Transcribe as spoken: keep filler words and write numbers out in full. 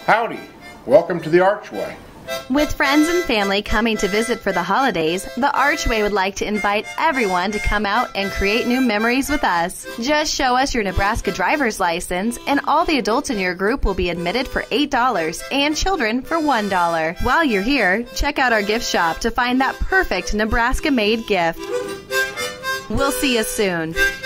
Howdy, welcome to the Archway. With friends and family coming to visit for the holidays, the Archway would like to invite everyone to come out and create new memories with us. Just show us your Nebraska driver's license, and all the adults in your group will be admitted for eight dollars and children for one dollar. While you're here, check out our gift shop to find that perfect Nebraska-made gift. We'll see you soon.